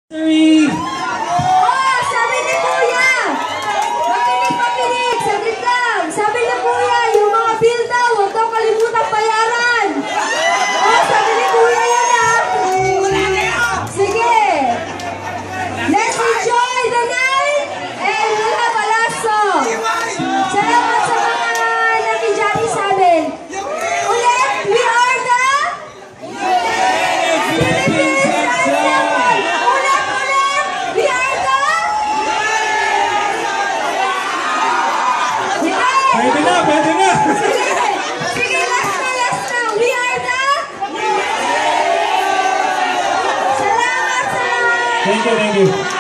Sabi ni Kuya! Makinig! Saglit lang! Sabi ni Kuya, yung mga bill daw, huwag daw kalimutang bayaran! Sabi ni Kuya yan Sige! Let's enjoy the night! And we'll have a last song! Salamat sa mga nakijari sa amin! Ulit, we are the Philippines Ensemble! We are the Pwede na! Sige, last na! We are the Salamat! Thank you.